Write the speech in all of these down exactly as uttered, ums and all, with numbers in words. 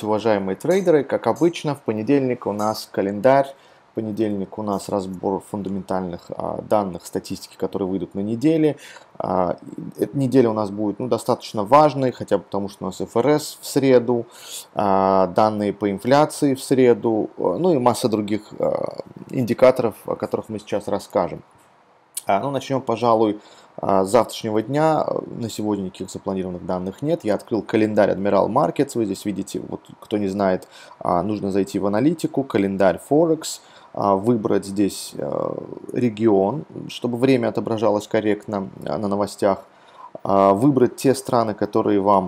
Здравствуйте, уважаемые трейдеры. Как обычно, в понедельник у нас календарь. В понедельник у нас разбор фундаментальных а, данных статистики, которые выйдут на неделе. А, эта неделя у нас будет ну, достаточно важной, хотя бы потому, что у нас эф эр эс в среду, а, данные по инфляции в среду, ну и масса других а, индикаторов, о которых мы сейчас расскажем. А, ну, начнем, пожалуй, с завтрашнего дня. На сегодня никаких запланированных данных нет. Я открыл календарь Admiral Markets. Вы здесь видите, вот, кто не знает, нужно зайти в аналитику, календарь Форекс, выбрать здесь регион, чтобы время отображалось корректно на новостях, выбрать те страны, которые вам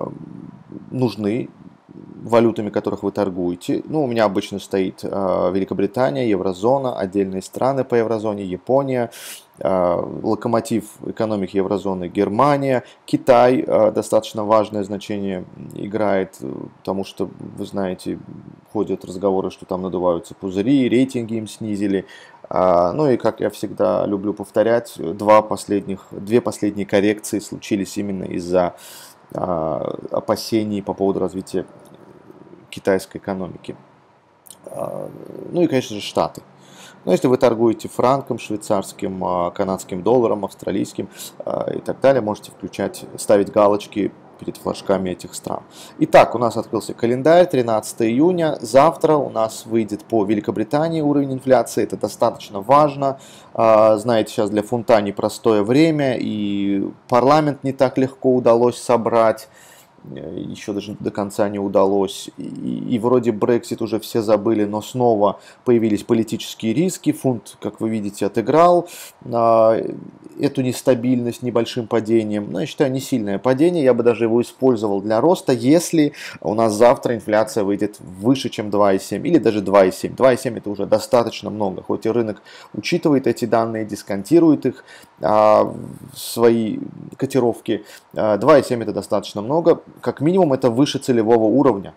нужны, валютами которых вы торгуете. Ну, у меня обычно стоит э, Великобритания, еврозона, отдельные страны по еврозоне, Япония, э, локомотив экономики еврозоны Германия, Китай э, достаточно важное значение играет, потому что, вы знаете, ходят разговоры, что там надуваются пузыри, рейтинги им снизили. Uh, ну и, как я всегда люблю повторять, два последних, две последние коррекции случились именно из-за uh, опасений по поводу развития китайской экономики. Uh, ну и, конечно же, Штаты. Но если вы торгуете франком, швейцарским, канадским долларом, австралийским uh, и так далее, можете включать, ставить галочки перед флажками этих стран. Итак, у нас открылся календарь, тринадцатое июня. Завтра у нас выйдет по Великобритании уровень инфляции. Это достаточно важно. Знаете, сейчас для фунта непростое время, и парламент не так легко удалось собрать. Еще даже до конца не удалось. И, и вроде Brexit уже все забыли, но снова появились политические риски. Фунт, как вы видите, отыграл а, эту нестабильность небольшим падением. Но я считаю, не сильное падение. Я бы даже его использовал для роста, если у нас завтра инфляция выйдет выше, чем два и семь или даже два и семь. два и семь это уже достаточно много. Хоть и рынок учитывает эти данные, дисконтирует их, а, свои котировки. А, два и семь это достаточно много. Как минимум это выше целевого уровня.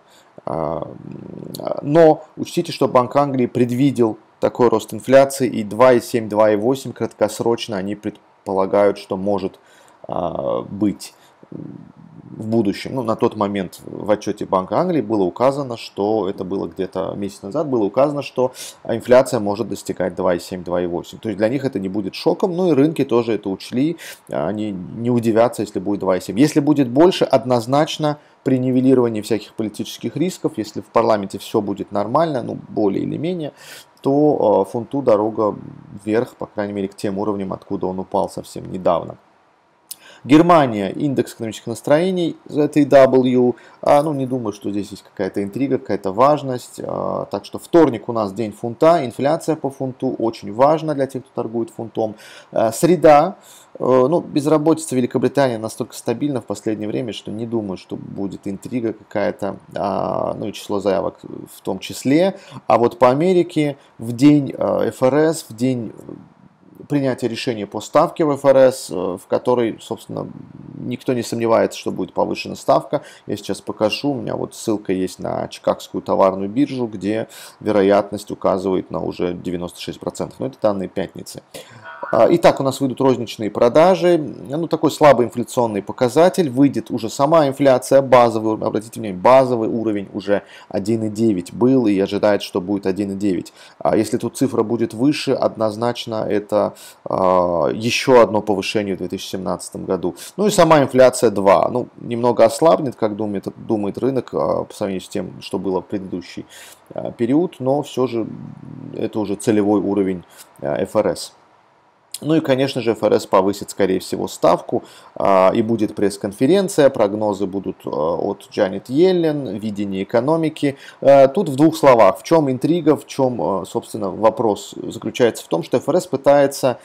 Но учтите, что Банк Англии предвидел такой рост инфляции, и два и семь, два и восемь краткосрочно они предполагают, что может быть в будущем. Ну, на тот момент в отчете Банка Англии было указано, что это было где-то месяц назад, было указано, что инфляция может достигать два и семь, два и восемь. То есть для них это не будет шоком, ну и рынки тоже это учли, они не удивятся, если будет два и семь. Если будет больше, однозначно при нивелировании всяких политических рисков, если в парламенте все будет нормально, ну более или менее, то фунту дорога вверх, по крайней мере, к тем уровням, откуда он упал совсем недавно. Германия, индекс экономических настроений, это и дабл ю, а, ну не думаю, что здесь есть какая-то интрига, какая-то важность, а, так что вторник у нас день фунта, инфляция по фунту очень важна для тех, кто торгует фунтом. А, среда, а, ну безработица в Великобритании настолько стабильна в последнее время, что не думаю, что будет интрига какая-то, а, ну и число заявок в том числе, а вот по Америке в день а, эф эр эс, в день принятие решения по ставке в эф эр эс, в которой, собственно, никто не сомневается, что будет повышена ставка. Я сейчас покажу, у меня вот ссылка есть на Чикагскую товарную биржу, где вероятность указывает на уже девяносто шесть процентов. Но это данные пятницы. Итак, у нас выйдут розничные продажи. Ну, такой слабый инфляционный показатель. Выйдет уже сама инфляция, базовый, обратите внимание, базовый уровень уже один и девять был и ожидает, что будет один и девять. А если тут цифра будет выше, однозначно это а, еще одно повышение в две тысячи семнадцатом году. Ну и сама инфляция два. Ну, немного ослабнет, как думает, думает рынок, а, по сравнению с тем, что было в предыдущий а, период, но все же это уже целевой уровень а, эф эр эс. Ну и, конечно же, эф эр эс повысит, скорее всего, ставку, и будет пресс-конференция, прогнозы будут от Джанет Йеллен, видение экономики. Тут в двух словах, в чем интрига, в чем, собственно, вопрос заключается в том, что эф эр эс пытается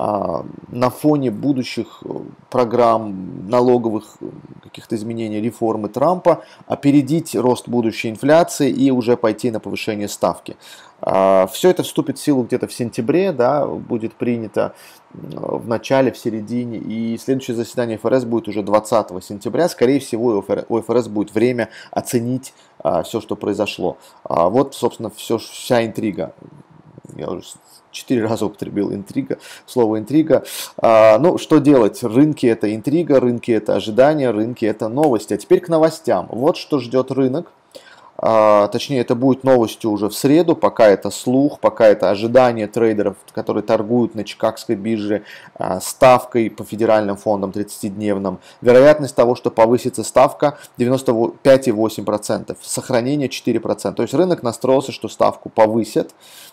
на фоне будущих программ налоговых каких-то изменений, реформы Трампа опередить рост будущей инфляции и уже пойти на повышение ставки. Все это вступит в силу где-то в сентябре, да, будет принято в начале, в середине, и следующее заседание эф эр эс будет уже двадцатого сентября. Скорее всего, у эф эр эс будет время оценить все, что произошло. Вот, собственно, все, вся интрига. Я уже четыре раза употребил интрига, слово интрига. А, ну, что делать? Рынки это интрига, рынки это ожидания, рынки это новости. А теперь к новостям. Вот что ждет рынок. точнее это будет новостью уже в среду, пока это слух, пока это ожидание трейдеров, которые торгуют на Чикагской бирже ставкой по федеральным фондам тридцатидневным. Вероятность того, что повысится ставка, девяносто пять и восемь десятых процента, сохранение четыре процента. То есть рынок настроился, что ставку повысят.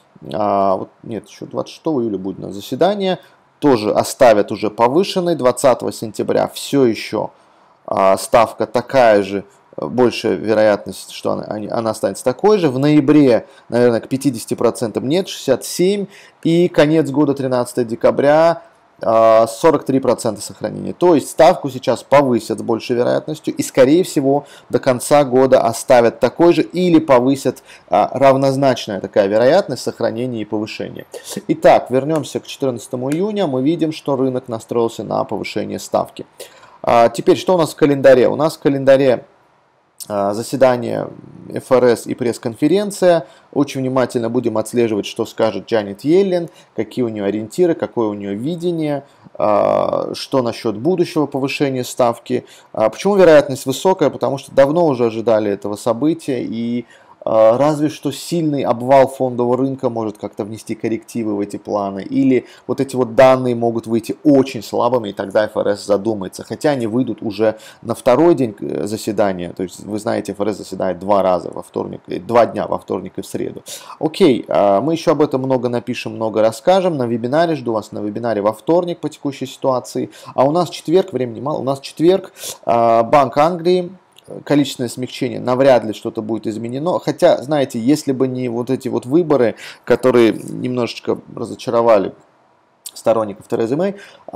А, вот, нет, еще двадцать шестого июля будет на заседание. Тоже оставят уже повышенной. двадцатого сентября все еще а, ставка такая же, большая вероятность, что она, она останется такой же. В ноябре, наверное, к пятидесяти процентам нет, шестьдесят семь процентов. И конец года, тринадцатого декабря, сорок три процента сохранения. То есть ставку сейчас повысят с большей вероятностью и, скорее всего, до конца года оставят такой же или повысят а, равнозначная такая вероятность сохранения и повышения. Итак, вернемся к четырнадцатому июня. Мы видим, что рынок настроился на повышение ставки. А, теперь, что у нас в календаре? У нас в календаре заседание эф эр эс и пресс-конференция. Очень внимательно будем отслеживать, что скажет Джанет Йеллен, какие у нее ориентиры, какое у нее видение, что насчет будущего повышения ставки. Почему вероятность высокая? Потому что давно уже ожидали этого события, и разве что сильный обвал фондового рынка может как-то внести коррективы в эти планы. Или вот эти вот данные могут выйти очень слабыми, и тогда эф эр эс задумается. Хотя они выйдут уже на второй день заседания. То есть, вы знаете, эф эр эс заседает два раза во вторник, два дня во вторник и в среду. Окей, мы еще об этом много напишем, много расскажем на вебинаре. Жду вас на вебинаре во вторник по текущей ситуации. А у нас четверг, времени мало, у нас четверг, Банк Англии. Количественное смягчение, навряд ли что-то будет изменено. Хотя, знаете, если бы не вот эти вот выборы, которые немножечко разочаровали сторонников Терезы Мэй,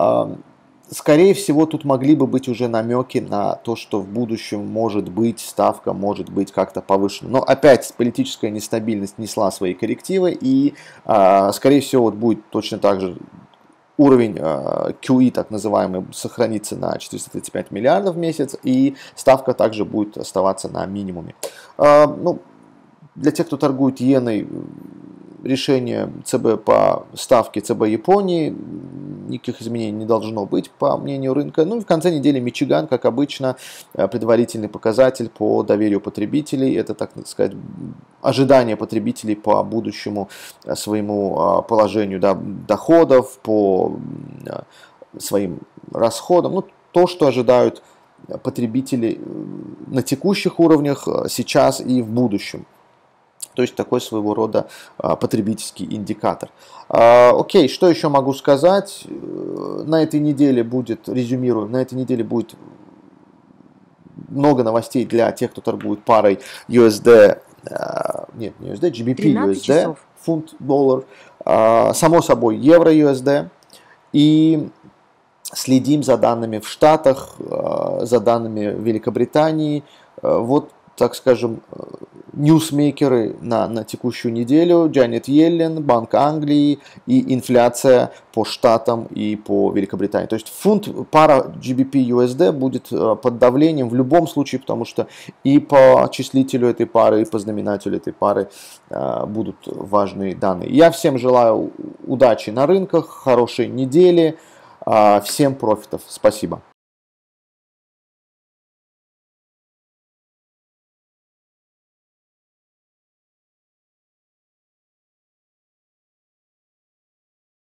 скорее всего, тут могли бы быть уже намеки на то, что в будущем может быть ставка, может быть как-то повышена. Но опять политическая нестабильность несла свои коррективы, и, скорее всего, вот будет точно так же уровень кью и, так называемый, сохранится на четыреста тридцать пять миллиардов в месяц, и ставка также будет оставаться на минимуме. Ну, для тех, кто торгует иеной, решение ЦБ по ставке ЦБ Японии, никаких изменений не должно быть, по мнению рынка. Ну и в конце недели Мичиган, как обычно, предварительный показатель по доверию потребителей. Это, так сказать, ожидание потребителей по будущему своему положению, да, доходов, по своим расходам. Ну, то, что ожидают потребители на текущих уровнях, сейчас и в будущем. То есть такой своего рода а, потребительский индикатор. А, окей, что еще могу сказать? На этой неделе будет, резюмирую, на этой неделе будет много новостей для тех, кто торгует парой ю эс ди, а, нет, не ю эс ди, джи би пи ю эс ди, фунт-доллар, а, само собой евро-ю эс ди, и следим за данными в Штатах, а, за данными в Великобритании. А, вот, так скажем, ньюсмейкеры на, на текущую неделю: Джанет Йеллен, Банк Англии и инфляция по штатам и по Великобритании. То есть фунт, пара джи би пи ю эс ди будет под давлением в любом случае, потому что и по числителю этой пары, и по знаменателю этой пары а, будут важные данные. Я всем желаю удачи на рынках, хорошей недели, а, всем профитов. Спасибо.